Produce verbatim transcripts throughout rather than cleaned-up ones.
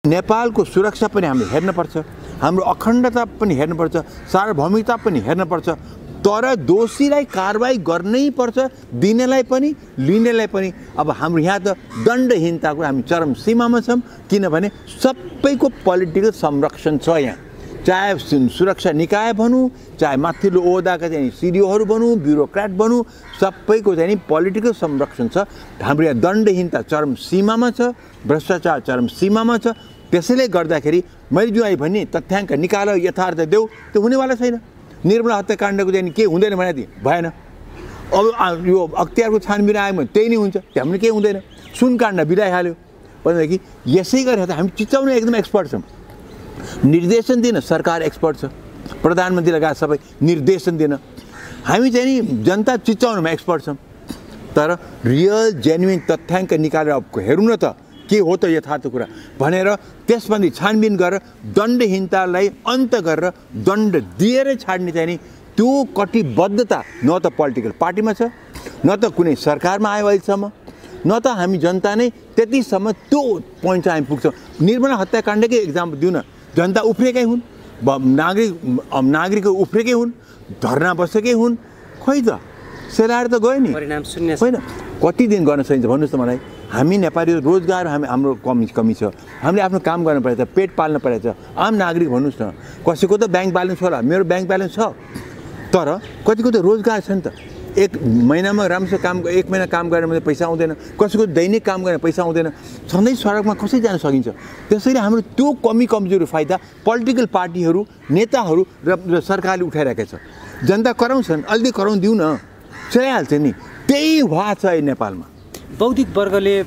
नेपालको सुरक्षा पनि हामीले हेर्नुपर्छ, हाम्रो अखण्डता पनि हेर्नुपर्छ, सार्वभौमिकता पनि हेर्नुपर्छ। तर दोषीलाई कारबाही गर्नै पर्छ, दिनेलाई पनि लिनेलाई पनि। अब हाम्रो यहाँ त दण्डहीनताको हामी चरम सीमामा छौँ, किनभने सबैको पोलिटिकल संरक्षण छ यहाँ। चाहे सुरक्षा निकाय भनौँ, चाहे माथिल्लो ओहदाका चाहिँ सिडिओहरू भनौँ, ब्युरोक्राट भनौँ, सबैको चाहिँ नि पोलिटिकल संरक्षण छ। हाम्रो यहाँ दण्डहीनता चरम सीमामा छ, भ्रष्टाचार चरम सीमामा छ। त्यसैले गर्दाखेरि मैले जो आइ भने तथ्याङ्क निकाल यथार्थ देऊ, त्यो हुनेवाला छैन। निर्मला हत्याकाण्डको चाहिँ के हुँदैन भने भएन। अब यो अख्तियारको छानबिन आयो भने त्यही नै हुन्छ, त्यहाँ पनि केही हुँदैन। सुनकाण्ड बिलाइहाल्यो भनेदेखि यसै गरेर हामी चिचाउन एकदम एक्सपर्ट छौँ। निर्देशन दिन सरकार एक्सपर्ट छ, प्रधानमन्त्री लगायत सबै निर्देशन दिन। हामी चाहिँ नि जनता चिचाउनमा एक्सपर्ट छौँ। तर रियल जेन्युन तथ्याङ्क निकालेर अब हेरौँ न त के हो त यथार्थ कुरा भनेर त्यसपछि छानबिन गरेर दण्डहीनतालाई अन्त गरेर दण्ड दिएर छाड्ने चाहिँ नि त्यो कटिबद्धता न त पोलिटिकल पार्टीमा छ, न त कुनै सरकारमा आयो अहिलेसम्म, न त हामी जनता नै त्यतिसम्म त्यो पोइन्ट चाहिँ हामी पुग्छौँ। निर्मला हत्याकाण्डकै इक्जाम्पल दिउँ न, जनता उफ्रेकै हुन्, नागरिक नागरिक उफ्रेकै हुन्, धरना बसेकै हुन्, खोइ त सेलाएर त गयो नि, परिणाम शून्य होइन। कति दिन गर्न सकिन्छ भन्नुहोस् त मलाई। हामी नेपाली रोजगार हामी हाम्रो कमी कमी छ, हामीले आफ्नो काम गर्नु परेछ, पेट पाल्नु परेछ। आम नागरिक भन्नुहोस् न, कसैको त ब्याङ्क ब्यालेन्स होला, मेरो ब्याङ्क ब्यालेन्स छ, तर कतिको त रोजगार छ नि त। एक महिनामा राम्रोसँग काम एक महिना काम गरेर मात्रै पैसा आउँदैन, कसैको दैनिक काम गरेर पैसा आउँदैन, सधैँ सडकमा कसरी जान सकिन्छ। त्यसैले हाम्रो त्यो कमी कमजोरी फाइदा पोलिटिकल पार्टीहरू, नेताहरू र सरकारले उठाइरहेको छ। जनता कराउँछन्, अलिकति कराउनु दिउँ न, चलाइहाल्छ नि। त्यही भए छ नेपालमा। बौद्धिक वर्गले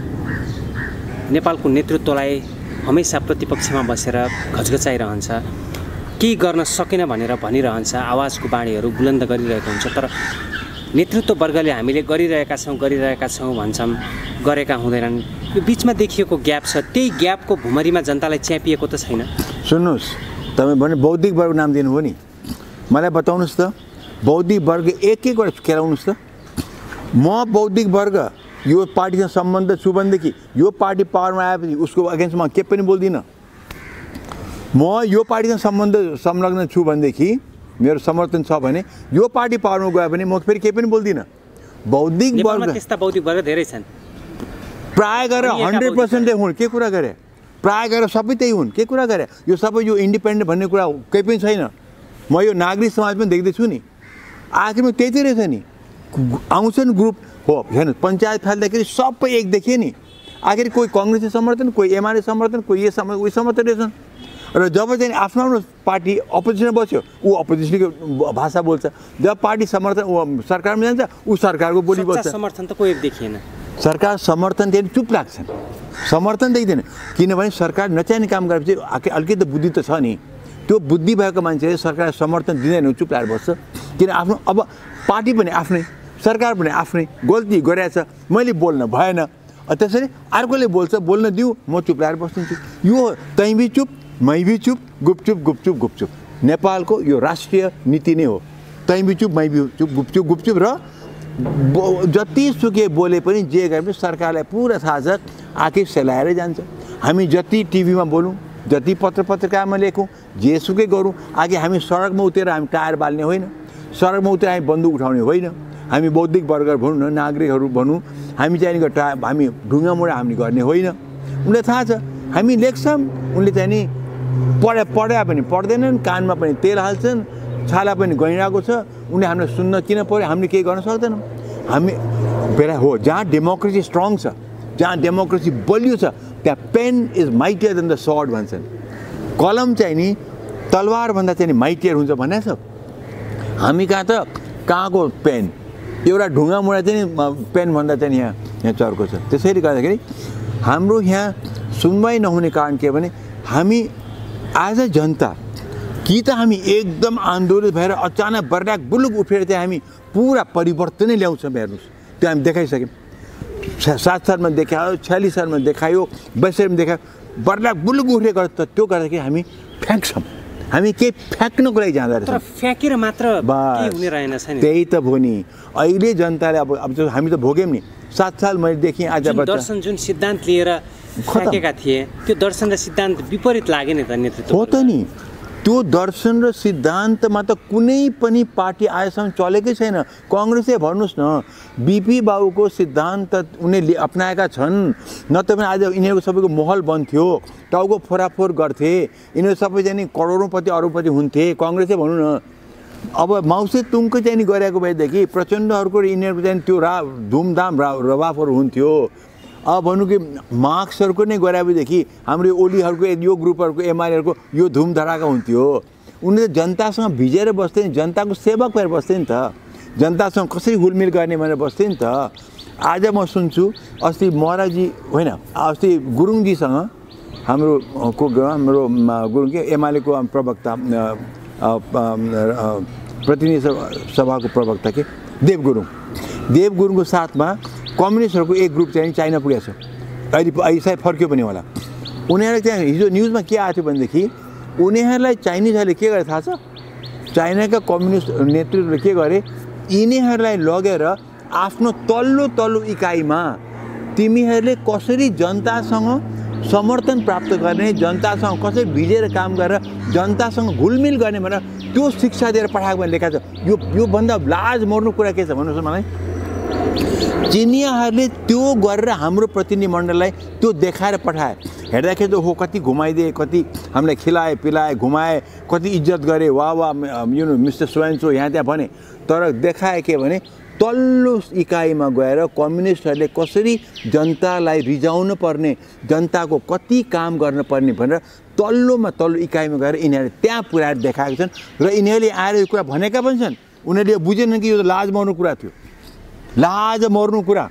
नेपालको नेतृत्वलाई हमेसा प्रतिपक्षमा बसेर घचघचाइरहन्छ, केही गर्न सकेन भनेर भनिरहन्छ, आवाजको बाणीहरू बुलन्द गरिरहेको हुन्छ। तर नेतृत्व वर्गले हामीले गरिरहेका छौँ गरिरहेका छौँ भन्छौँ, गरेका हुँदैनन्। यो बिचमा देखिएको ग्याप छ, त्यही ग्यापको भुमरीमा जनतालाई च्यापिएको त छैन। सुन्नुहोस्, तपाईँ भने बौद्धिक वर्ग नाम दिनुभयो नि, मलाई बताउनुहोस् त बौद्धिक वर्ग एक एकवटा खेलाउनुहोस् त। म बौद्धिक वर्ग यो पार्टीसँग सम्बन्ध छु भनेदेखि यो पार्टी पावरमा आएपछि उसको अगेन्स्टमा के पनि बोल्दिनँ। म यो पार्टीसँग सम्बन्ध संलग्न छु भनेदेखि मेरो समर्थन छ भने यो पार्टी पावरमा गयो भने म फेरि केही पनि बोल्दिनँ। बौद्धिक वर्ग त्यस्ता बौद्धिक वर्ग धेरै छन्, प्राय गरेर हन्ड्रेड पर्सेन्टै हुन्। के कुरा गरे, प्राय गरेर सबै त्यही हुन्। के कुरा गरे, यो सबै यो इन्डिपेन्डेन्ट भन्ने कुरा केही पनि छैन। म यो नागरिक समाज पनि देख्दैछु नि, आखिरमा त्यही चाहिँ रहेछ नि। आउँछन् ग्रुप हो, हेर्नु पञ्चायत फाल्दाखेरि सबै एक देखिए नि। आखिर कोही कङ्ग्रेसले समर्थन, कोही एमाले समर्थन, कोही यो सम उयो समर्थन रहेछन्। र जब चाहिँ आफ्नो आफ्नो पार्टी अपोजिसनमा बस्यो ऊ अपोजिसनको भाषा बोल्छ, जब पार्टी समर्थन ऊ सरकारमा जान्छ ऊ सरकारको बोली बोल्छ। समर्थन त कोही देखिएन। सरकार समर्थन दिएर चुप लाग्छन्, समर्थन देख्दैन। किनभने सरकार नचाहिने काम गरेपछि अलिकति बुद्धि त छ नि, त्यो बुद्धि भएको मान्छेले सरकारलाई समर्थन दिँदैन, चुप लागेर बस्छ। किन आफ्नो अब पार्टी पनि आफ्नै, सरकार पनि आफ्नै, गल्ती गरेछ, मैले बोल्न भएन, त्यसरी अर्कोले बोल्छ, बोल्न दिउँ, म चुप लागेर बस्छु। यो तैँ भी चुप मै भी चुप, गुपचुप गुपचुप गुपचुप नेपालको यो राष्ट्रिय नीति नै हो। तैँ भी चुप मै भी चुप, गुपचुप गुपचुप। र जतिसुकै बोले पनि जे गरे पनि सरकारलाई पुरा थाहा छ, आखिर सेलाएरै जान्छ। हामी जति टिभीमा बोलौँ, जति पत्र पत्रिकामा लेखौँ, जेसुकै गरौँ, आगे हामी सडकमा उत्रेर हामी टायर बाल्ने होइन, सडकमा उत्रेर हामी बन्दुक उठाउने होइन। हामी बौद्धिक वर्ग भनौँ न, नागरिकहरू भनौँ, हामी चाहिँ टा हामी ढुङ्गा मुढा हामी गर्ने होइन। उनलाई थाहा छ हामी लेख्छौँ, उनले चाहिँ नि पढे पढाए पनि पढ्दैनन्, कानमा पनि तेल हाल्छन्, छाला पनि गइरहेको छ, उनले हामीलाई सुन्न किन पऱ्यो, हामीले केही गर्न सक्दैनौँ। हामी बेला हो जहाँ डेमोक्रेसी स्ट्रङ छ, जहाँ डेमोक्रेसी बलियो छ, त्यहाँ pen is mightier than the sword भन्छन्। कलम चाहिँ नि तलवारभन्दा चाहिँ नि माइटियर हुन्छ भनेको छ। हामी कहाँ त कहाँको पेन, एउटा ढुङ्गा मुढा चाहिँ पेनभन्दा चाहिँ यहाँ यहाँ चर्को छ। त्यसैले गर्दाखेरि हाम्रो यहाँ सुनवाई नहुने कारण के भने हामी एज अ जनता कि त हामी एकदम आन्दोलित भएर अचानक बर्डाक बुलुक उठेर चाहिँ हामी पुरा परिवर्तनै ल्याउँछौँ। हेर्नुहोस्, त्यो हामी देखाइसक्यौँ। सात सालमा देखायो, छयालिस सालमा देखायो, बैसठीमा देखायो, बर्डाक बुलुक उठेर गर्छ। त्यो गर्दाखेरि हामी फ्याँक्छौँ, हामी केही फ्याँक्नको लागि जाँदा तर रहेछौँ। फ्याँकेर मात्र के हुने रहेन छ नि। त्यही त भयो नि। अहिले जनताले अब अब जो हामी त भोग्यौँ नि। सात साल मैले देखेँ आज जुन दर्शन जुन सिद्धान्त लिएर फ्याँकेका थिए त्यो दर्शन र सिद्धान्त विपरीत लाग्यो नि त नेतृत्व। हो त नि। त्यो दर्शन र सिद्धान्तमा त कुनै पनि पार्टी आएसम्म चलेकै छैन। कङ्ग्रेसै भन्नुहोस् न, बिपी बाबुको सिद्धान्त उनीहरूले अप्नाएका छन्। नत्र पनि आज यिनीहरूको सबैको महल बन्थ्यो, टाउको फोराफोर गर्थे, यिनीहरू सबैजना करोडौँपति अरबपति हुन्थे। कङ्ग्रेसै भनौँ न। अब माउसे तुङको चाहिँ नि गरेको भएदेखि प्रचण्डहरूको र यिनीहरूको चाहिँ त्यो रा धुमधाम रा रवाफहरू हुन्थ्यो। अब भनौँ कि मार्क्सहरूको नै गराएदेखि हाम्रो ओलीहरूको यो ग्रुपहरूको एमआरहरूको यो धुमधडाका हुन्थ्यो। उनीहरूले जनतासँग भिजेर बस्थे नि, जनताको सेवक भएर बस्थे नि त। जनतासँग कसरी हुलमिल गर्ने भनेर बस्थे नि त। आज म सुन्छु अस्ति महराजी होइन अस्ति गुरुङजीसँग हाम्रो को हाम्रो गुरुङ के एमालेको प्रवक्ता प्रतिनिधि सभाको प्रवक्ता के देव गुरुङ देव गुरुङको साथमा कम्युनिस्टहरूको एक ग्रुप चाहिँ चाइना पुगेको छ। अहिले अहिले सायद फर्क्यो पनि होला। उनीहरूले त्यहाँ हिजो न्युजमा के आएको थियो भनेदेखि उनीहरूलाई चाइनिजहरूले के गरे थाहा छ? चाइनाका कम्युनिस्ट नेतृत्वले के गरे, यिनीहरूलाई लगेर आफ्नो तल्लो तल्लो इकाइमा तिमीहरूले कसरी जनतासँग समर्थन प्राप्त गर्ने, जनतासँग कसरी भिजेर काम गरेर जनतासँग घुलमिल गर्ने भनेर त्यो शिक्षा दिएर पठाएको मैले लेखाएको छ। यो योभन्दा लाज मर्नु कुरा के छ भन्नुहोस् न मलाई। चिनियाहरूले त्यो गरेर हाम्रो प्रतिनिधिमण्डललाई त्यो देखाएर पठाए। हेर्दाखेरि त हो कति घुमाइदिए, कति हामीलाई खिलाए पिलाए घुमाए, कति इज्जत गरे, वाह वाह यु नो मिस्टर सोएन्सो यहाँ त्यहाँ भने। तर देखाए के भने तल्लो इकाइमा गएर कम्युनिस्टहरूले कसरी जनतालाई रिजाउनु पर्ने, जनताको कति काम गर्न पर्ने भनेर तल्लोमा तल्लो इकाइमा गएर यिनीहरूले त्यहाँ पुऱ्याएर देखाएका छन्। र यिनीहरूले आएर यो कुरा भनेका पनि छन्। उनीहरूले बुझेनन् कि यो त लाज मर्नु कुरा थियो, लाज मर्नु कुरा।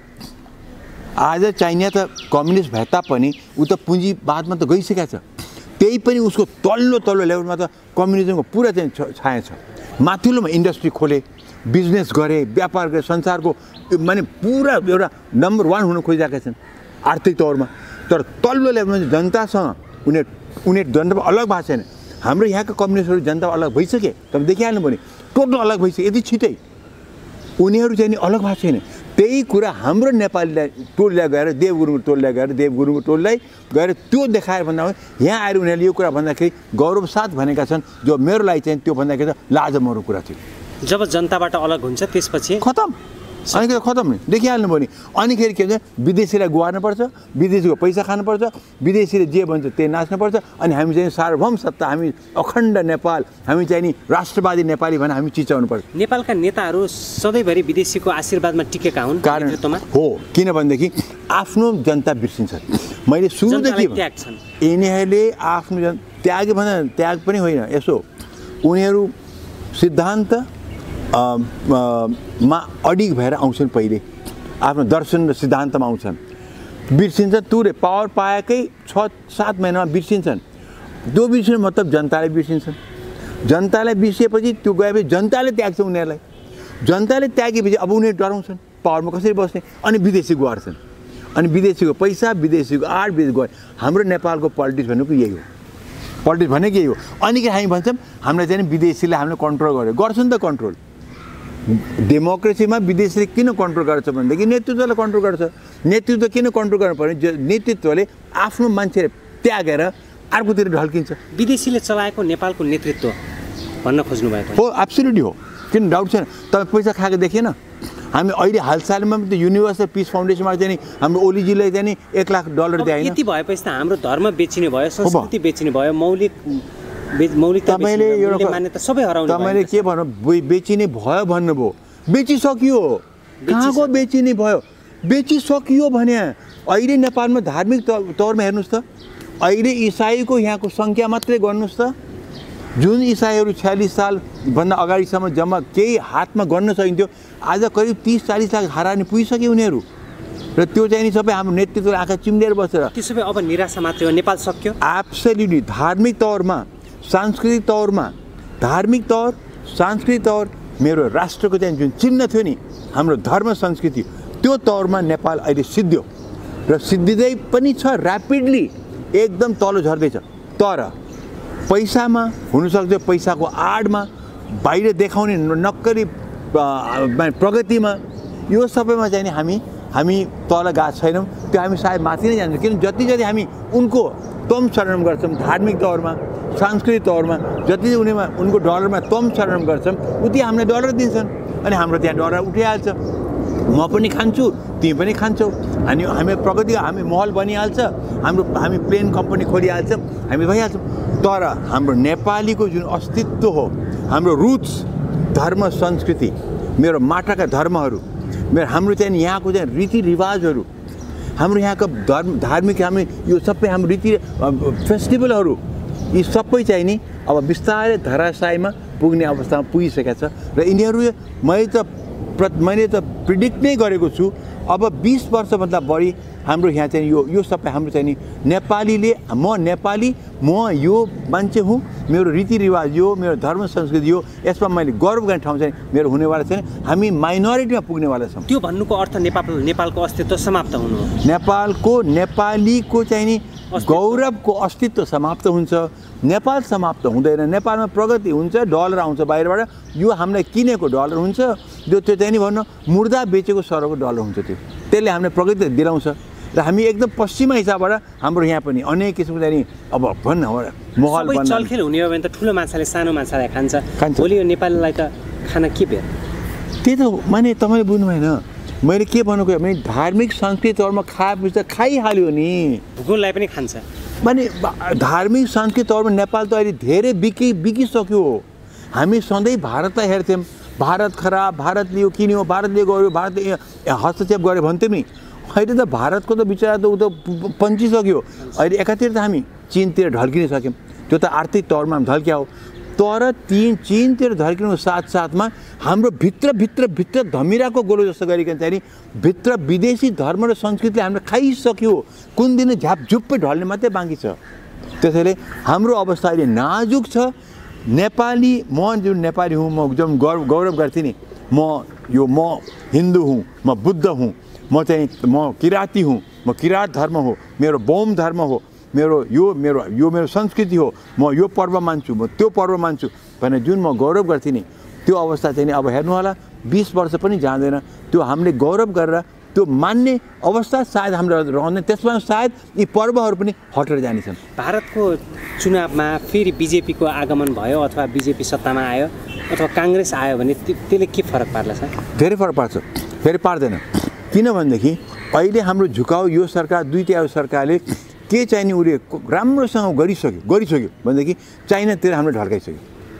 आज चाइना त कम्युनिस्ट भए तापनि ऊ त पुँजीवादमा त गइसकेको छ। त्यही पनि उसको तल्लो तल्लो लेभलमा त कम्युनिजमको पुरा चाहिँ छाया छ। माथिल्लोमा इन्डस्ट्री खोले, बिजनेस गरे, व्यापार गरे, संसारको माने पुरा एउटा नम्बर वान हुन खोजिरहेका छन् आर्थिक तौरमा। तर तल्लो लेभलमा चाहिँ जनतासँग उनीहरू उनीहरू जनतामा अलग भएको छैन। हाम्रो यहाँका कम्युनिस्टहरू जनता अलग भइसके, तपाईँ देखिहाल्नु भने टोटल अलग भइसक्यो यति छिटै। उनीहरू चाहिँ नि अलग भएको छैन। त्यही कुरा हाम्रो नेपालीलाई टोललाई गएर देव गुरुङको टोललाई गएर देव गुरुङको टोललाई गएर त्यो देखाएर भन्दा यहाँ आएर उनीहरूले यो कुरा भन्दाखेरि गौरव साथ भनेका छन्। जो मेरो लागि चाहिँ त्यो भन्दाखेरि त लाज मर्नु कुरा थियो। जब जनताबाट अलग हुन्छ त्यसपछि खतम। अनि के खतम नि देखिहाल्नु भयो नि। अनिखेरि के भन्छ, विदेशीलाई गुहार्नुपर्छ, विदेशीको पैसा खानुपर्छ, विदेशीले जे भन्छ त्यही नाच्नुपर्छ। अनि हामी चाहिँ सार्वभौम सत्ता, हामी अखण्ड नेपाल, हामी चाहिँ नि राष्ट्रवादी नेपाली भनेर हामी चिचाउनुपर्छ। नेपालका नेताहरू सधैँभरि विदेशीको आशीर्वादमा टिकेका हुन् नेतृत्वमा हो। किनभनेदेखि आफ्नो जनता बिर्सिन्छ। मैले सुरुदेखि यिनीहरूले आफ्नो जन त्याग भन्दा त्याग पनि होइन, यसो उनीहरू सिद्धान्त मा अडिग भएर आउँछन्। पहिले आफ्नो दर्शन र सिद्धान्तमा आउँछन्, बिर्सिन्छन्। तुरे पावर पाएकै छ सात महिनामा बिर्सिन्छन्। त्यो बिर्सिनु मतलब जनताले बिर्सिन्छन्। जनतालाई बिर्सिएपछि त्यो गएपछि जनताले त्याग्छ उनीहरूलाई। जनताले त्यागेपछि अब उनीहरू डराउँछन् पावरमा कसरी बस्ने। अनि विदेशी गुहार्छन्। अनि विदेशीको पैसा, विदेशीको आड विदेश गए। हाम्रो नेपालको पोलिटिक्स भनेको यही हो। पोलिटिक्स भनेको यही हो। अनि के हामी भन्छौँ हामीलाई चाहिँ विदेशीले हामीले कन्ट्रोल गर्यो, गर्छ नि त कन्ट्रोल। डेमोक्रेसीमा विदेशीले किन कन्ट्रोल गर्छ भनेदेखि नेतृत्वले कन्ट्रोल गर्छ। नेतृत्व किन कन्ट्रोल गर्नु पर्ने, नेतृत्वले आफ्नो मान्छे त्यागेर अर्कोतिर ढल्किन्छ। विदेशीले चलाएको नेपालको नेतृत्व भन्न खोज्नु भएको हो। एब्सोल्युटली हो, किन डाउट छैन। तपाईँ पैसा खाएको देखिएन? हामी अहिले हालसालमा त युनिभर्सल पिस फाउन्डेसनमा चाहिँ नि हाम्रो ओलीजीलाई चाहिँ नि एक लाख डलर दिए। यति भएपछि त हाम्रो धर्म बेचिने भयो, संस्कृति बेचिने भयो, मौलिक मौलिक तपाईँले एउटा मान्यता सबै हराउनु। तपाईँले के भन्नु बेचिने भयो भन्नुभयो, बेचिसकियो। कहाँको बेचिने भयो? बेचिसकियो भने अहिले नेपालमा धार्मिक तौरमा हेर्नुहोस् त, अहिले इसाईको यहाँको सङ्ख्या मात्रै गर्नुहोस् त। जुन इसाईहरू छयालिस सालभन्दा अगाडिसम्म जम्मा केही हातमा गर्न सकिन्थ्यो, आज करिब तिस चालिस लाख हराउने पुगिसक्यो उनीहरू। र त्यो चाहिँ नि सबै हाम्रो नेतृत्वले आँखा चिम्लेर बसेर। त्यसो भए अब निराशा मात्रै हो, नेपाल सक्यो? एब्सोल्युटली। धार्मिक तौरमा, सांस्कृतिक तौरमा, धार्मिक तौर, सांस्कृतिक तौर, मेरो राष्ट्रको चाहिँ जुन चिन्ह थियो नि हाम्रो धर्म संस्कृति, त्यो तौरमा नेपाल अहिले सिद्धियो र सिद्धिँदै पनि छ। ऱ्यापिडली एकदम तल झर्दैछ। तर पैसामा हुनसक्छ, पैसाको आडमा, बाहिर देखाउने नक्कली प्रगतिमा, यो सबैमा चाहिँ नि हामी हामी तल गएको छैनौँ। त्यो हामी सायद माथि नै जान्छौँ, किन जति जति हामी उनको तम शरण गर्छौँ धार्मिक तौरमा, सांस्कृतिक तौरमा, जति उनीमा उनको डलरमा तम शरण गर्छौँ उति हामीलाई डलर दिन्छन् अनि हाम्रो त्यहाँ डलर उठिहाल्छ। म पनि खान्छु, तिमी पनि खान्छौ, अनि हामी प्रगति, हामी महल बनिहाल्छ, हाम्रो हामी प्लेन कम्पनी खोलिहाल्छौँ, हामी भइहाल्छौँ। तर हाम्रो नेपालीको जुन अस्तित्व हो, हाम्रो रुट्स, धर्म संस्कृति, मेरो माटाका धर्महरू, मेरो हाम्रो चाहिँ यहाँको चाहिँ रीतिरिवाजहरू, हाम्रो यहाँको धर्म धार्मिक हामी यो सबै हाम्रो रीति फेस्टिभलहरू, यी सबै चाहिँ नि अब बिस्तारै धराशायीमा पुग्ने अवस्थामा पुगिसकेको छ। र यिनीहरू मैले त प्र मैले त प्रिडिक्ट नै गरेको छु, अब बिस वर्षभन्दा बढी हाम्रो यहाँ चाहिँ यो यो सबै हाम्रो चाहिँ नि नेपालीले, म नेपाली, म यो मान्छे हुँ, मेरो रीतिरिवाज यो, मेरो धर्म संस्कृति यो, यसमा मैले गर्व गर्ने ठाउँ चाहिँ मेरो हुनेवाला छैन। हामी माइनोरिटीमा पुग्नेवाला छौँ। त्यो भन्नुको अर्थ नेपाल नेपालको अस्तित्व समाप्त हुनु हो। नेपालको नेपालीको चाहिँ नि गौरवको अस्तित्व समाप्त हुन्छ, नेपाल समाप्त हुँदैन। नेपालमा प्रगति हुन्छ, डलर आउँछ बाहिरबाट, यो हामीलाई किनेको डलर हुन्छ, जो त्यो चाहिँ नि भन्नु मुर्दा बेचेको सरको डलर हुन्छ, त्यो त्यसले हामीलाई प्रगति दिलाउँछ। र हामी एकदम पश्चिमा हिसाबबाट हाम्रो यहाँ पनि अनेक किसिमको चाहिँ नि अब भन्न महल बन्न चलखेल हुने हो भने त ठुलो माछाले सानो माछालाई खान्छ, भोलि यो नेपालीलाई त खाना के बेर? त्यही त माने तपाईँले बुझ्नु भएन, मैले के भन्नु गएँ भने धार्मिक संस्कृति तौरमा खाएपछि त खाइहाल्यो नि, भूगोललाई पनि खान्छ। माने धार्मिक संस्कृति तौरमा नेपाल त अहिले धेरै बिकि बिकिसक्यो। हामी सधैँ भारतलाई हेर्थ्यौँ, भारत खराब, भारतले यो किन्यो, भारतले गर्यो, भारतले हस्तक्षेप गर्यो भन्थ्यौँ नि। अहिले त भारतको त विचार त ऊ त पन्चिसक्यो। अहिले एकातिर त हामी चिनतिर ढल्किन सक्यौँ, त्यो त आर्थिक तौरमा ढल्क्या हो। तर तीन चिनतिर ढल्किनुको साथसाथमा हाम्रो भित्र भित्र भित्र धमिराको गोलो जस्तो गरिकन चाहिँ नि भित्र विदेशी धर्म र संस्कृतिले हामीले खाइसक्यो। कुन दिन झ्यापझुप्पै ढल्ने मात्रै बाँकी छ। त्यसैले हाम्रो अवस्था अहिले नाजुक छ। नेपाली, म जुन नेपाली हुँ, म जुन गौरव गौरव गर्थेँ नि, म यो म हिन्दू हुँ, म बुद्ध हुँ, म चाहिँ म किराँती हुँ, म किराँत धर्म हो, मेरो बौद्ध धर्म हो, मेरो यो मेरो यो मेरो संस्कृति हो, म यो पर्व मान्छु, म त्यो पर्व मान्छु भनेर जुन म गौरव गर्थेँ नि, त्यो अवस्था चाहिँ नि अब हेर्नु होला बिस वर्ष पनि जाँदैन। त्यो हामीले गौरव गरेर त्यो मान्ने अवस्था सायद हाम्रो रहँदैन। त्यसमा सायद यी पर्वहरू पनि हटेर जानेछन्। भारतको चुनावमा फेरि बिजेपीको आगमन भयो अथवा बिजेपी सत्तामा आयो अथवा काङ्ग्रेस आयो भने त्यसले के फरक पार्ला छ? धेरै फरक पार्छ, फेरि पार्दैन। किनभनेदेखि अहिले हाम्रो झुकाउ यो सरकार, दुई तिहाई सरकारले के चाहिने उसले राम्रोसँग गरिसक्यो गरिसक्यो भनेदेखि चाइनातिर हामीले ढल्काइसक्यो।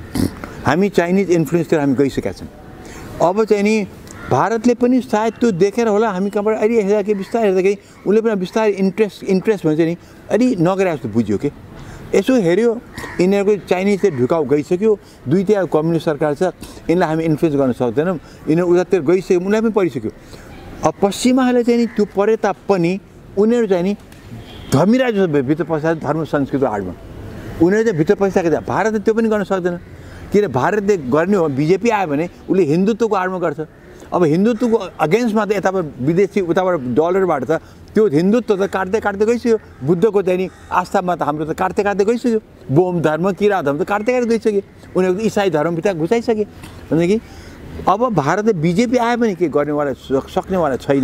हामी चाइनिज इन्फ्लुएन्सतिर हामी गइसकेका छौँ। अब चाहिँ नि भारतले पनि सायद त्यो देखेर होला हामी कहाँबाट अहिले हेर्दाखेरि बिस्तारै हेर्दाखेरि उसले पनि बिस्तारै इन्ट्रेस्ट इन्ट्रेस्ट भन्छ नि अलि नगरे जस्तो बुझ्यो कि। यसो हेऱ्यो यिनीहरूको चाइनिजतिर ढुकाउ गइसक्यो, दुई तिहाई कम्युनिस्ट सरकार छ, यिनलाई हामी इन्फ्लुएन्स गर्न सक्दैनौँ, यिनीहरू उतातिर गइसक्यो, उनीलाई पनि परिसक्यो। अब पश्चिमाहरूले चाहिँ नि त्यो परे तापनि उनीहरू चाहिँ नि धमिरा जस्तो भित्र पस्दा धर्म संस्कृतिको आडमा उनीहरू चाहिँ भित्र पसिसकेको छ। भारतले त्यो पनि गर्न सक्दैन, किन भारतले गर्ने हो बिजेपी आयो भने उसले हिन्दुत्वको आडमा गर्छ। अब हिन्दुत्वको अगेन्स्टमा त यताबाट विदेशी उताबाट डलरबाट त त्यो हिन्दुत्व त काट्दै काट्दै गइसक्यो। बुद्धको चाहिँ नि आस्थामा त हाम्रो त काट्दै काट्दै गइसक्यो। बोम धर्म, किरा धर्म त काट्दै काट्दै गइसक्यो। उनीहरूको इसाई धर्मभित्र घुसाइसके भनेदेखि अब भारतले बिजेपी आयो भने के गर्नेवाला सक्नेवाला छैन।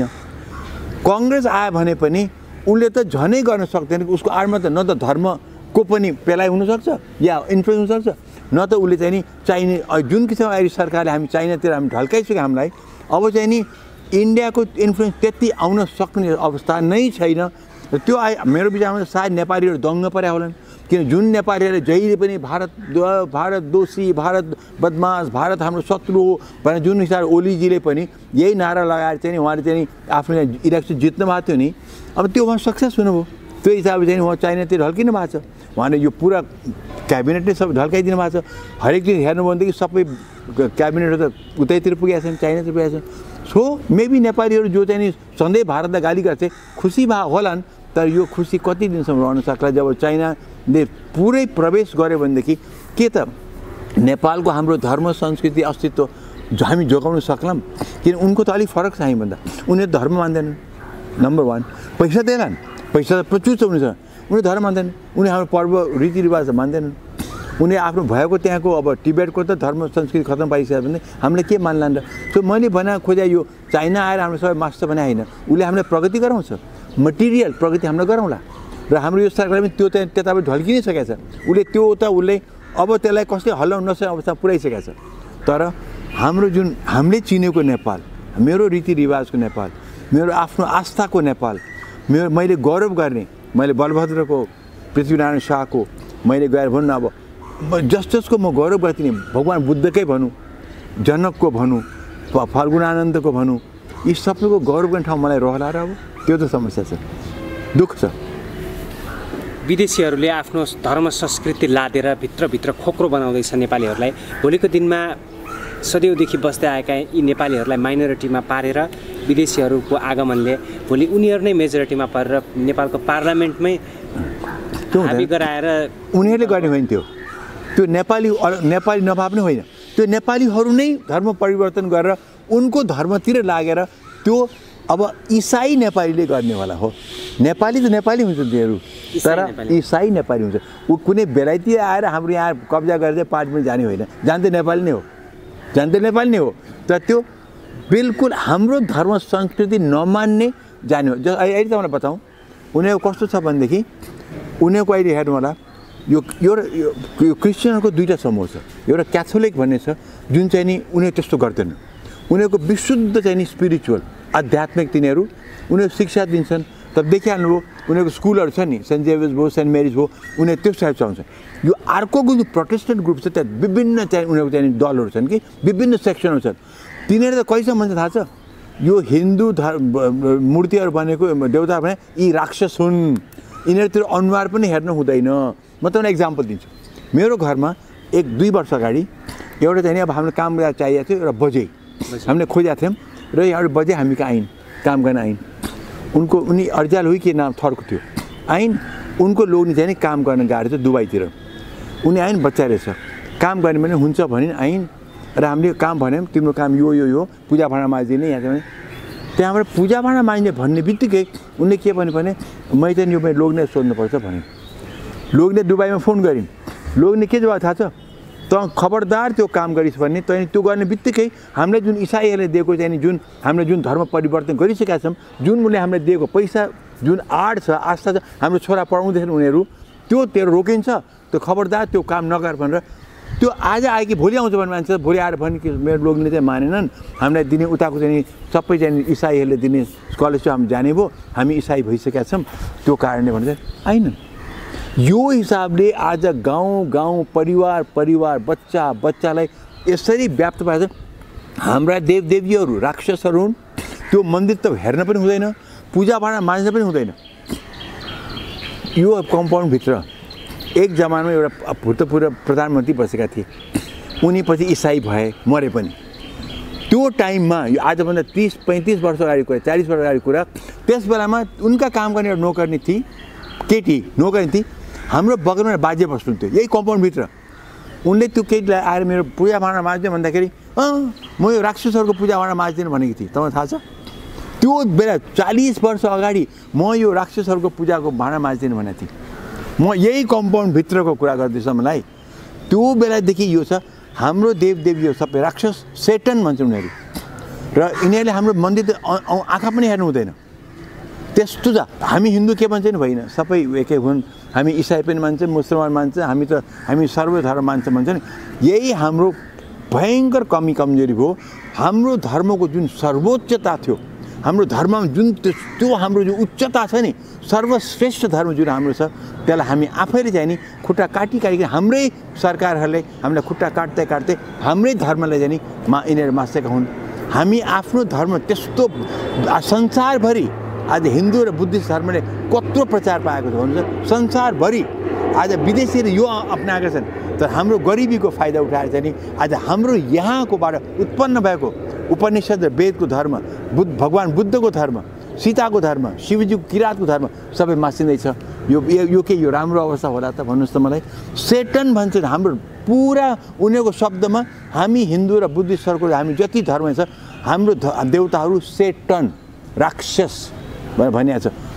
कङ्ग्रेस आयो भने पनि उसले त झनै गर्न सक्दैन। उसको आडमा त न त धर्मको पनि पेलाइ हुनसक्छ या इन्फ्लुएन्स हुनसक्छ, न त उसले चाहिँ नि चाहिने जुन किसिमको अहिले सरकारले हामी चाइनातिर हामी ढल्काइसक्यो हामीलाई। अब चाहिँ नि इन्डियाको इन्फ्लुएन्स त्यति आउन सक्ने अवस्था नै छैन। त्यो आए मेरो विचारमा सायद नेपालीहरू दङ्ग पर्या होलान्, किन जुन नेपालीहरूले जहिले पनि भारत भारत दोषी, भारत बदमास, भारत हाम्रो शत्रु हो भनेर जुन हिसाबले ओलीजीले पनि यही नारा लगाएर चाहिँ उहाँले चाहिँ आफ्नो इलेक्सन जित्नु भएको थियो नि, अब त्यो उहाँ सक्सेस हुनुभयो। त्यो हिसाबले चाहिँ उहाँ चाइनातिर ढल्किनु भएको छ। उहाँले यो पुरा क्याबिनेटले सबै ढल्काइदिनु भएको छ। हरेक दिन हेर्नु भनेदेखि सबै क्याबिनेटहरू त उतैतिर पुगेका छन्, चाइनातिर पुगेका छन्। सो मेबी नेपालीहरू जो चाहिँ नि सधैँ भारतलाई गाली गर्थे खुसी भए होलान्, तर यो खुसी कति दिनसम्म रहन सक्ला। जब चाइनाले पुरै प्रवेश गर्यो भनेदेखि के त नेपालको हाम्रो धर्म संस्कृति अस्तित्व हामी जोगाउन सक्लाम? किन उनको त अलिक फरक छ हामीभन्दा। उनीहरू धर्म मान्दैनन्, नम्बर वान। पैसा दिएलान्, पैसा त प्रचुर छ उनीसँग, उनीहरू धर्म मान्दैनन्, उनीहरू हाम्रो पर्व रीतिरिवाज मान्दैनन्। उनी आफ्नो भएको त्यहाँको अब टिबेटको त धर्म संस्कृति खत्म पाइसक्यो भने हामीले के मान्ला र सो मैले भने खोजे यो चाइना आएर हाम्रो सबै मास्टर भने होइन उसले हामीलाई प्रगति गराउँछ मटेरियल प्रगति हामीलाई गराउँला र हाम्रो यो सरकारले पनि त्यो चाहिँ त्यतापट्टि ढल्किनै सकेको छ उसले त्यो त उसले अब त्यसलाई कसले हल्लाउन नसक्ने अवस्था पुऱ्याइसकेको छ तर हाम्रो जुन हामीले चिनेको नेपाल मेरो रीतिरिवाजको नेपाल मेरो आफ्नो आस्थाको नेपाल मेरो मैले गौरव गर्ने मैले बलभद्रको पृथ्वीनारायण शाहको मैले गएर भन्नु अब जस जसको म गौरव गर्थेँ भगवान् बुद्धकै भनौँ जनकको भनौँ फल्गुनानन्दको भनौँ यी सबैको गौरव गर्ने ठाउँ मलाई रहला र अब त्यो त समस्या छ दुःख छ विदेशीहरूले आफ्नो धर्म संस्कृति लादेर भित्रभित्र खोक्रो बनाउँदैछ नेपालीहरूलाई भोलिको दिनमा सदैवदेखि बस्दै आएका यी नेपालीहरूलाई माइनोरिटीमा पारेर विदेशीहरूको आगमनले भोलि उनीहरू नै मेजोरिटीमा पारेर नेपालको पार्लियामेन्टमै हाबी गराएर उनीहरूले गर्ने होइन त्यो त्यो नेपाली नेपाली नभए पनि होइन त्यो नेपालीहरू नै धर्म परिवर्तन गरेर उनको धर्मतिर लागेर त्यो अब इसाई नेपालीले गर्नेवाला हो नेपाली त नेपाली हुन्छ तिनीहरू तर इसाई नेपाली हुन्छ ऊ कुनै बेलायती आएर हाम्रो यहाँ कब्जा गरेर पार्टीमा जाने होइन जान्दै नेपाली नै हो जान्दै नेपाली नै हो तर त्यो बिल्कुल हाम्रो धर्म संस्कृति नमान्ने जाने हो अहिले तपाईँलाई बताऊँ उनीहरूको कस्तो छ भनेदेखि उनीहरूको अहिले हेर्नु होला यो एउटा यो क्रिस्चियनहरूको दुईवटा समूह छ एउटा क्याथोलिक भन्ने छ जुन चाहिँ नि उनीहरू त्यस्तो गर्दैन उनीहरूको विशुद्ध चाहिँ नि स्पिरिचुअल आध्यात्मिक तिनीहरू उनीहरू शिक्षा दिन्छन् त देखिहाल्नुभयो उनीहरूको स्कुलहरू छ नि सेन्ट जेभियर्स भयो सेन्ट मेरिज भयो उनीहरू त्यो टाइप चलाउँछ यो अर्को जुन प्रोटेस्टेन्ट ग्रुप छ त्यहाँ विभिन्न चाहिँ उनीहरूको चाहिँ दलहरू छन् कि विभिन्न सेक्सनहरू छन् तिनीहरू त कहिलेसम्म भन्छ थाहा छ यो हिन्दू धर्म मूर्तिहरू बनेको देवता भने यी राक्षस हुन् यिनीहरूतिर अनुहार पनि हेर्नु हुँदैन म तपाईँलाई इक्जाम्पल दिन्छु मेरो घरमा एक दुई वर्ष अगाडि एउटा चाहिँ अब हाम्रो काम चाहिएको थियो एउटा बजे हामीले खोजेको थियौँ र एउटा बजे हामी कहाँ आइन् काम गर्न आइन् उनको उनी अर्जाल हुई के नाम थरको थियो आइन् उनको लोग्ने चाहिँ नि काम गर्न गएको थियो दुबईतिर उनी आइन् बच्चा रहेछ काम गर्ने भने हुन्छ भने आइन् र हामीले काम भन्यौँ तिम्रो काम यो यो यो पूजा भाँडा माझिदिने यहाँ चाहिँ त्यहाँबाट पूजा भाँडा माझ्ने भन्ने बित्तिकै उनले के भन्यो भने मैले चाहिँ यो मैले लोग्ने सोध्नुपर्छ भने लोग्ने दुबईमा फोन गरिन् लोग्ने के जवाब थाहा छ त खबरदार त्यो काम गरिस् भने तैँले त्यो गर्ने बित्तिकै हामीले जुन इसाईहरूले दिएको चाहिँ नि जुन हामीले जुन धर्म परिवर्तन गरिसकेका छौँ जुन उसले हामीले दिएको पैसा जुन आड छ आस्था छ हाम्रो छोरा पढाउँदैछन् उनीहरू त्यो तेरो रोकिन्छ त्यो खबरदार त्यो काम नगर भनेर त्यो आज आयो कि भोलि आउँछ भने मान्छे भोलि आएर भने कि मेरो लोग्ने चाहिँ मानेनन् हामीलाई दिने उताको चाहिँ सबै चाहिँ इसाईहरूले दिने स्कलरसिप हामी जाने भयो हामी इसाई भइसकेका छौँ त्यो कारणले भने चाहिँ आएनन् यो हिसाबले आज गाउँ गाउँ परिवार परिवार बच्चा बच्चालाई यसरी व्याप्त भएर हाम्रा देवदेवीहरू राक्षसहरू हुन् त्यो मन्दिर त हेर्न पनि हुँदैन पूजा भाँडा माझ्न पनि हुँदैन यो कम्पाउन्डभित्र एक जमानामा एउटा भूतपूर्व प्रधानमन्त्री बसेका थिए उनी पछि इसाई भए मरे पनि त्यो टाइममा यो आजभन्दा तिस पैँतिस वर्ष अगाडि कुरा चालिस वर्ष अगाडि कुरा त्यस बेलामा उनका काम गर्ने एउटा नोकर्नी थिए केटी नोकर्नी थिए हाम्रो बगलमा बाजे बस्नुहुन्थ्यो यही कम्पाउन्डभित्र उनले त्यो केटीलाई आएर मेरो पूजा भाँडा माझ्ने भन्दाखेरि अँ म यो राक्षसहरूको पूजा भाँडा माझ्दिनँ भनेको थिएँ तपाईँलाई थाहा छ त्यो बेला चालिस वर्ष अगाडि म यो राक्षसहरूको पूजाको भाँडा माझ्दिनँ भनेको थिएँ म यही कम्पाउन्डभित्रको कुरा गर्दैछु मलाई त्यो बेलादेखि यो छ हाम्रो देवदेवीहरू सबै राक्षस सेटन भन्छ उनीहरू र यिनीहरूले हाम्रो मन्दिर त आँखा पनि हेर्नु हुँदैन त्यस्तो छ हामी हिन्दू के भन्छ नि होइन सबै एकै हुन् हामी इसाई पनि मान्छौँ मुसलमान मान्छौँ हामी त हामी सर्वधर्म मान्छौँ भन्छ नि यही हाम्रो भयङ्कर कमी कमजोरी भयो हाम्रो धर्मको जुन सर्वोच्चता थियो हाम्रो धर्ममा जुन त्यो हाम्रो जुन उच्चता छ नि सर्वश्रेष्ठ धर्म जुन हाम्रो छ त्यसलाई हामी आफैले चाहिँ नि खुट्टा काटी काटिकन हाम्रै सरकारहरूले हामीलाई खुट्टा काट्दै काट्दै हाम्रै धर्मलाई चाहिँ नि मा यिनीहरू मासेका हुन् हामी आफ्नो धर्म त्यस्तो संसारभरि आज हिन्दू र बुद्धिस्ट धर्मले कत्रो प्रचार पाएको छ भन्नुहुन्छ संसारभरि आज विदेशीले यो अप्नाएका छन् तर हाम्रो गरिबीको फाइदा उठाएर चाहिँ नि आज हाम्रो यहाँकोबाट उत्पन्न भएको उपनिषद र वेदको धर्म बुद्ध भगवान् बुद्धको धर्म सीताको धर्म शिवजीको किरातको धर्म सबै मासिँदैछ यो यो के यो राम्रो अवस्था होला त भन्नुहोस् त मलाई सेटन भन्छ हाम्रो पुरा उनीहरूको शब्दमा हामी हिन्दू र बुद्धिस्टहरूको हामी जति धर्म छ हाम्रो देवताहरू सेटन राक्षस भनेर भनिएको छ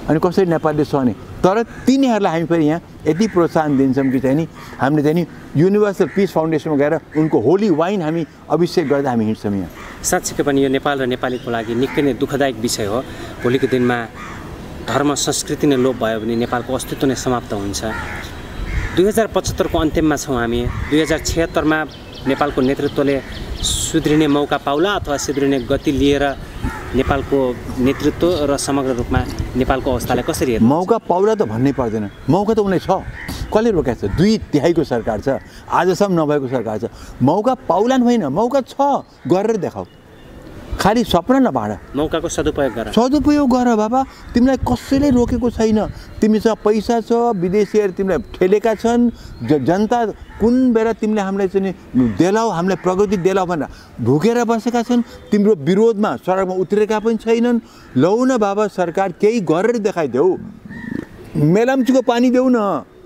अनि कसरी नेपालले सहने। तर तिनीहरूलाई हामी फेरि यहाँ यति प्रोत्साहन दिन्छौँ कि चाहिँ नि हामीले चाहिँ नि युनिभर्सल पिस फाउन्डेसनमा गएर उनको होली वाइन हामी अभिषेक गर्दा हामी हिँड्छौँ यहाँ। साँच्चीकै पनि यो नेपाल र नेपालीको लागि निकै नै दुःखदायक विषय हो। भोलिको दिनमा धर्म संस्कृति नै लोप भयो भने नेपालको अस्तित्व नै समाप्त हुन्छ। दुई हजार पचहत्तरको अन्त्यमा छौँ हामी। दुई हजार छिहत्तरमा नेपालको नेतृत्वले सुध्रिने मौका पाउला अथवा सुध्रिने गति लिएर नेपालको नेतृत्व र समग्र रूपमा नेपालको अवस्थालाई कसरी हेर्नु? मौका पाउला त भन्नै पर्दैन, मौका त उनलाई छ। कसले रोकेको छ? दुई तिहाईको सरकार छ, आजसम्म नभएको सरकार छ। मौका पाउला होइन, मौका छ, गरेर देखाऊ। खालि सपना नभाड, मौकाको सदुपयोग गर। सदुपयोग गर बाबा, तिमीलाई कसैले रोकेको छैन। तिमीसँग पैसा छ, विदेशीहरू तिमीलाई ठेलेका छन्। ज जनता कुन बेला तिमीले हामीलाई चाहिँ देलाऊ, हामीलाई प्रगति देलाऊ भनेर ढुकेर बसेका छन्। तिम्रो विरोधमा सडकमा उत्रेका पनि छैनन्। लौ न बाबा, सरकार केही गरेर देखाइदेऊ। मेलम्चीको पानी देऊ न,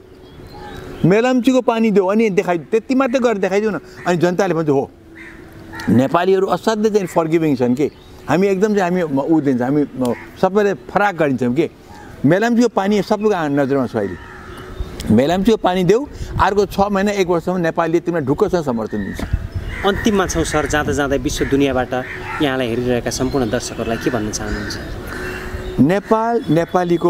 मेलम्चीको पानी देऊ अनि देखाइ, त्यति मात्रै गरेर देखाइदेऊ न। अनि जनताले भन्छ हो, नेपालीहरू असाध्यै चाहिँ फर्गिभिङ छन् कि हामी एकदम चाहिँ हामी ऊ दिन्छ, हामी सबैले फराक गरिन्छौँ कि मेलम्चीको पानी सबैको नजरमा छ अहिले। मेलम्चीको पानी देऊ, अर्को छ महिना एक वर्षसम्म नेपालले तिमीलाई ढुक्कसँग समर्थन दिन्छ। अन्तिममा छौँ सर, जाँदा जाँदै विश्व दुनियाँबाट यहाँलाई हेरिरहेका सम्पूर्ण दर्शकहरूलाई के भन्न चाहनुहुन्छ? नेपाल, नेपालीको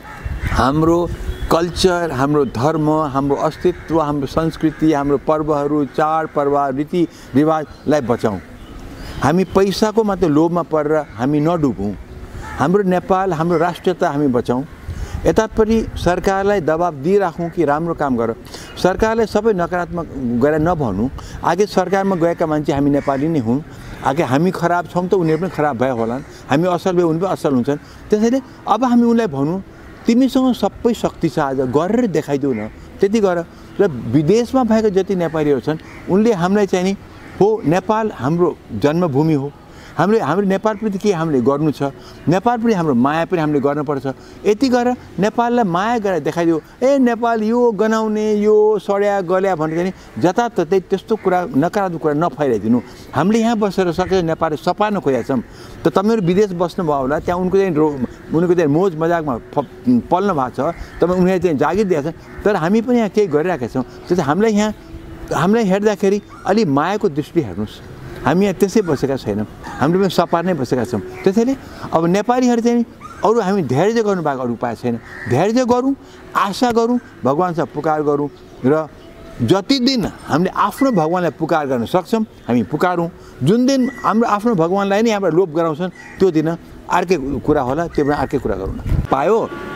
हाम्रो कल्चर, हाम्रो धर्म, हाम्रो अस्तित्व, हाम्रो संस्कृति, हाम्रो पर्वहरू, चाडपर्व, रीतिरिवाजलाई बचाउँ। हामी पैसाको मात्र लोभमा परेर हामी नडुबौँ। हाम्रो नेपाल, हाम्रो राष्ट्रियता हामी बचाउँ। यतापट्टि सरकारलाई दबाब दिइराखौँ कि राम्रो काम गर। सरकारलाई सबै नकारात्मक गरेर नभनौँ। आगे सरकारमा गएका मान्छे हामी नेपाली नै हुन्। आगे हामी खराब छौँ त उनीहरू पनि खराब भए होलान्, हामी असल भए उनी पनि असल हुन्छन्। त्यसैले अब हामी उनलाई भनौँ, तिमीसँग सबै शक्ति छ, आज गरेर देखाइदेऊ न। त्यति गर। र विदेशमा भएका जति नेपालीहरू छन् उनले हामीलाई चाहिँ नि हो, नेपाल हाम्रो जन्मभूमि हो, हामीले हाम्रो नेपालप्रति के हामीले गर्नु छ, नेपालप्रति हाम्रो माया पनि हामीले गर्नुपर्छ। यति गरेर नेपाललाई माया गरेर देखाइदियो। ए नेपाल यो गनाउने, यो सड्या गल्या भनेर चाहिँ जताततै त्यस्तो कुरा नकारात्मक कुरा नफैलाइदिनु। हामीले यहाँ बसेर सकेर नेपालले सपार्न खोजेका छौँ। त तपाईँहरू विदेश बस्नुभयो होला, त्यहाँ उनको चाहिँ उनको चाहिँ मोज मजाकमा पल्न भएको छ, तपाईँ उनीहरूले चाहिँ जागिर दिएका छन्। तर हामी पनि यहाँ केही गरिरहेका छौँ। त्यसै हामीलाई यहाँ हामीलाई हेर्दाखेरि अलि मायाको दृष्टि हेर्नुहोस्। हामी यहाँ त्यसै बसेका छैनौँ, हामीले पनि सपार्नै बसेका छौँ। त्यसैले अब नेपालीहरू चाहिँ अरू हामी धैर्य गर्नुभएको अरू उपाय छैन। धैर्य गरौँ, आशा गरौँ, भगवान्सँग पुकार गरौँ र जति दिन हामीले आफ्नो भगवान्लाई पुकार गर्न सक्छौँ हामी पुकारौँ। जुन दिन हाम्रो आफ्नो भगवान्लाई नै हाम्रो लोप गराउँछन् त्यो दिन अर्कै कुरा होला, त्यो बेला अर्कै कुरा गरौँ न। पायो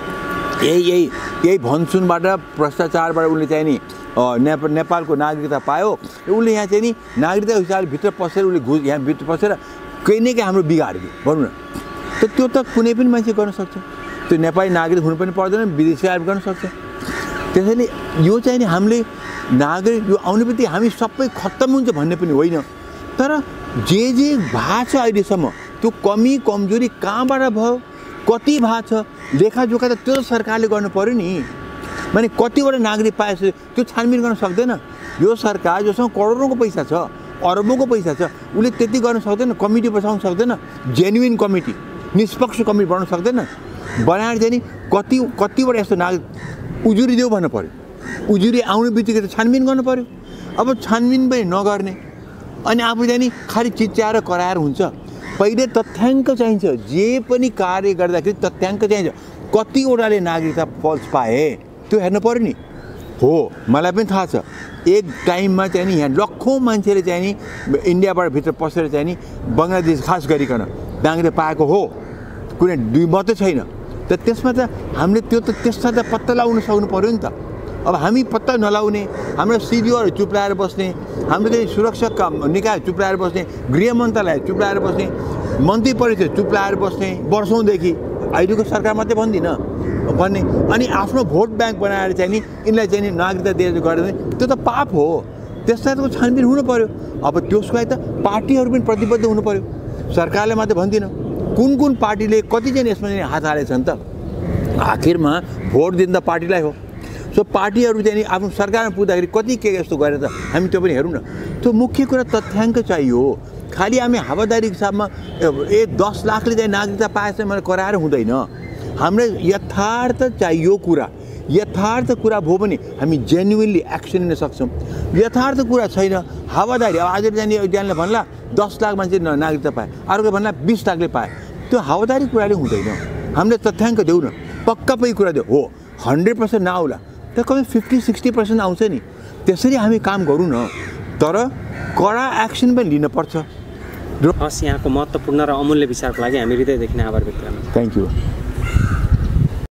यही यही यही भनसुनबाट, भ्रष्टाचारबाट उसले चाहिँ नि नेपाल नेपालको नागरिकता पायो। उसले यहाँ चाहिँ नि नागरिकता हिसाबले भित्र पसेर उसले घुस यहाँ भित्र पसेर केही न केही हाम्रो बिगाडिदियो भनौँ न। त त्यो त कुनै पनि मान्छे गर्न सक्छ। त्यो नेपाली नागरिक हुनु पनि पर्दैन, विदेशी आएर गर्न सक्छ। त्यसैले यो चाहिँ नि हामीले नागरिक यो आउने बित्तिकै हामी सबै खत्तम हुन्छ भन्ने पनि होइन। तर जे जे भएको छ अहिलेसम्म त्यो कमी कमजोरी कहाँबाट भयो, कति भएको छ, लेखाजोखा त त्यो सरकारले गर्नु पऱ्यो नि। माने कतिवटा नागरिक पाएछ त्यो छानबिन गर्न सक्दैन यो सरकार, जोसँग करोडौँको पैसा छ, अरबौँको पैसा छ, उसले त्यति गर्न सक्दैन। कमिटी बसाउन सक्दैन, जेन्युइन कमिटी, निष्पक्ष कमिटी बनाउन सक्दैन। बनाएर चाहिँ नि कति कतिवटा यस्तो नागरिक उजुरी देऊ भन्नु पऱ्यो। उजुरी आउने बित्तिकै त छानबिन गर्नु पऱ्यो। अब छानबिन पनि नगर्ने अनि आफू चाहिँ नि खालि चिच्याएर कराएर हुन्छ। पहिले तथ्याङ्क चाहिन्छ। जे पनि कार्य गर्दाखेरि तथ्याङ्क चाहिन्छ। कतिवटाले नागरिकता फल्स पाए त्यो हेर्नु पऱ्यो नि। हो, मलाई पनि थाहा छ एक टाइममा चाहिँ नि यहाँ लखौँ मान्छेले चाहिँ नि इन्डियाबाट भित्र पसेर चाहिँ नि बङ्गलादेश खास गरिकन नागरिकता पाएको हो, कुनै दुई मात्रै छैन। त त्यसमा त हामीले त्यो त त्यसमा त पत्ता लगाउन सक्नु पऱ्यो नि त। अब हामी पत्ता नलाउने, हाम्रो सिडिओहरू चुप लाएर बस्ने, हाम्रो चाहिँ सुरक्षा निकाय चुप लाएर बस्ने, गृह मन्त्रालय चुप लाएर बस्ने, मन्त्री परिषद चुप लाएर बस्ने वर्षौँदेखि, अहिलेको सरकार मात्रै भन्दिनँ भन्ने, अनि आफ्नो भोट ब्याङ्क बनाएर चाहिँ नि यिनलाई चाहिँ नि नागरिकता दिएर गरेर त्यो त पाप हो। त्यसलाई त छानबिन हुनु पऱ्यो। अब त्यसको लागि त पार्टीहरू पनि प्रतिबद्ध हुनु पऱ्यो। सरकारले मात्रै भन्दिनँ, कुन कुन पार्टीले कति चाहिँ यसमा हात हालेछन् त। आखिरमा भोट दिँदा पार्टीलाई हो। सो पार्टीहरू चाहिँ नि आफ्नो सरकारमा पुग्दाखेरि कति के यस्तो गरेर त हामी त्यो पनि हेरौँ न। त्यो मुख्य कुरा तथ्याङ्क चाहियो। खालि हामी हावादारी हिसाबमा ए दस लाखले चाहिँ नागरिकता पाएछ मलाई कराएर हुँदैन। हामीलाई यथार्थ चाहियो कुरा यथार्थ कुरा भयो भने हामी जेन्युनली एक्सन लिन सक्छौँ यथार्थ कुरा छैन हावादारी अब आज जाने एकजनाले भन्ला दस लाख मान्छे नागरिकता पाए अर्को भन्ला बिस लाखले पाए त्यो हावादारी कुराले हुँदैन हामीले तथ्याङ्क देऊ न पक्का पक्कै कुरा देऊ हो हन्ड्रेड पर्सेन्ट नआउला तर कति फिफ्टी सिक्सटी पर्सेन्ट आउँछ नि त्यसरी हामी काम गरौँ न तर कडा एक्सन पनि लिनुपर्छ हस् यहाँको महत्त्वपूर्ण र अमूल्य विचारको लागि हामी हृदयदेखि आभार व्यक्त गर्छौँ थ्याङ्क यू